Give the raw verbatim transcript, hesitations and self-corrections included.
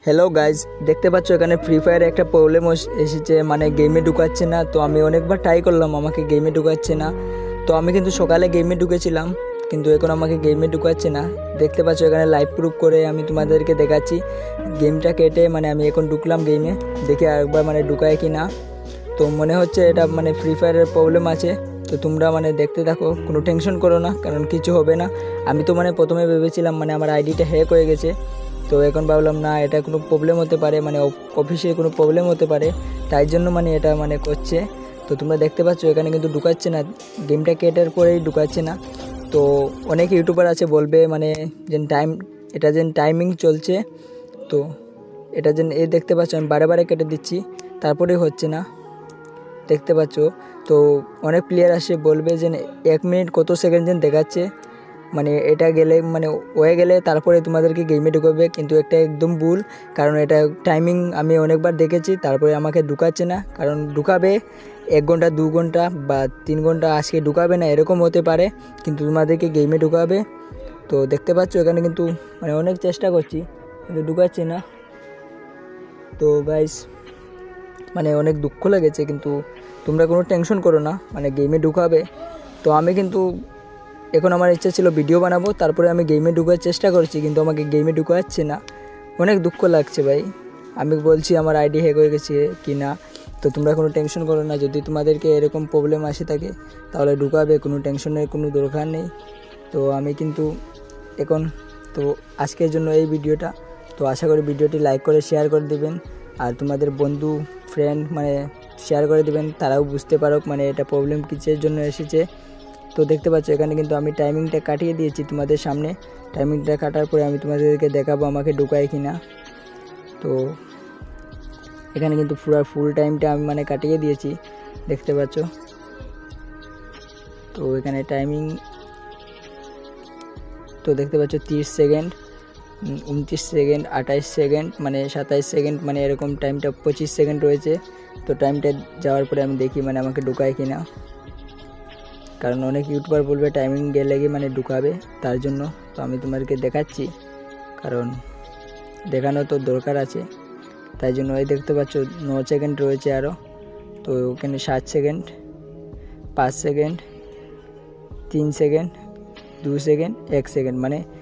Hello guys, দেখতে পাচ্ছ এখানে ফ্রি ফায়ারে একটা প্রবলেম এসেছে, মানে গেমে ঢুকাচ্ছে না। তো আমি অনেকবার ট্রাই করলাম, আমাকে গেমে ঢুকাচ্ছে না। তো আমি কিন্তু সকালে গেমে ঢুকেছিলাম, কিন্তু এখন আমাকে গেমে ঢুকাচ্ছে না। দেখতে পাচ্ছ এখানে লাইভ প্রুফ করে আমি তোমাদেরকে দেখাচ্ছি। গেমটা কেটে মানে আমি এখন ঢুকলাম গেমে, দেখে আরেকবার মানে ঢুকায় কি না। তো মনে হচ্ছে এটা মানে ফ্রি ফায়ারের প্রবলেম আছে। তো তোমরা মানে দেখতে থাকো, কোনো টেনশন করো না, কারণ কিছু হবে না। আমি তো মানে প্রথমে ভেবেছিলাম মানে আমার আইডিটা হ্যাক হয়ে গেছে, তো এখন ভাবলাম না, এটা কোনো প্রবলেম হতে পারে, মানে অফিসে কোনো প্রবলেম হতে পারে, তাই জন্য মানে এটা মানে করছে। তো তোমরা দেখতে পাচ্ছ এখানে কিন্তু ঢুকাচ্ছে না, গেমটা কেটার পরেই ঢুকাচ্ছে না। তো অনেক ইউটিউবার আছে বলবে মানে যে টাইম, এটা যে টাইমিং চলছে, তো এটা যে এই দেখতে পাচ্ছ আমি বারে বারে কেটে দিচ্ছি, তারপরে হচ্ছে না। দেখতে পাচ্ছ তো অনেক প্লেয়ার আসে বলবে যে এক মিনিট কত সেকেন্ড যেন দেখাচ্ছে, মানে এটা গেলে মানে হয়ে গেলে তারপরে তোমাদেরকে গেমে ঢুকাবে, কিন্তু একটা একদম ভুল। কারণ এটা টাইমিং আমি অনেকবার দেখেছি, তারপরে আমাকে ঢুকাচ্ছে না। কারণ ঢুকাবে এক ঘন্টা দু ঘন্টা বা তিন ঘন্টা, আজকে ঢুকাবে না এরকম হতে পারে, কিন্তু তোমাদেরকে গেমে ঢুকাবে। তো দেখতে পাচ্ছ এখানে কিন্তু মানে অনেক চেষ্টা করছি, কিন্তু ঢুকাচ্ছে না। তো গাইস মানে অনেক দুঃখ লেগেছে, কিন্তু তোমরা কোনো টেনশন করো না, মানে গেমে ঢুকাবে। তো আমি কিন্তু এখন আমার ইচ্ছা ছিল ভিডিও বানাবো, তারপরে আমি গেমে ঢুকার চেষ্টা করছি, কিন্তু আমাকে গেমে ঢুকাচ্ছে না। অনেক দুঃখ লাগছে ভাই। আমি বলছি আমার আইডি হ্যাক হয়ে গেছে কি না। তো তোমরা কোনো টেনশন করো না, যদি তোমাদেরকে এরকম প্রবলেম আসে থাকে তাহলে ঢুকাবে, কোনো টেনশনের কোনো দরকার নেই। তো আমি কিন্তু এখন তো আজকের জন্য এই ভিডিওটা। তো আশা করি ভিডিওটি লাইক করে শেয়ার করে দেবেন, আর তোমাদের বন্ধু ফ্রেন্ড মানে শেয়ার করে দেবেন, তারাও বুঝতে পারুক মানে এটা প্রবলেম কিসের জন্য এসেছে। তো দেখতে পাচ্ছ এখানে কিন্তু আমি টাইমিংটা কাটিয়ে দিয়েছি তোমাদের সামনে। টাইমিংটা কাটার পরে আমি তোমাদেরকে দেখাবো আমাকে ঢুকায় কি না। তো এখানে কিন্তু পুরো ফুল টাইমটা আমি মানে কাটিয়ে দিয়েছি, দেখতে পাচ্ছ। তো এখানে টাইমিং তো দেখতে পাচ্ছ তিরিশ সেকেন্ড, উনত্রিশ সেকেন্ড, আঠাইশ সেকেন্ড, মানে সাতাইশ সেকেন্ড, মানে এরকম টাইমটা পঁচিশ সেকেন্ড রয়েছে। তো টাইমটা যাওয়ার পরে আমি দেখি মানে আমাকে ঢুকায় কি না, কারণ অনেক ইউটিউবার বলবে টাইমিং গেলে গিয়ে মানে ঢুকাবে, তার জন্য। তো আমি তোমাদেরকে দেখাচ্ছি, কারণ দেখানো তো দরকার আছে, তাই জন্য। এই দেখতে পাচ্ছ ন সেকেন্ড রয়েছে আরও। তো ওখানে সাত সেকেন্ড, পাঁচ সেকেন্ড, তিন সেকেন্ড, দু সেকেন্ড, এক সেকেন্ড, মানে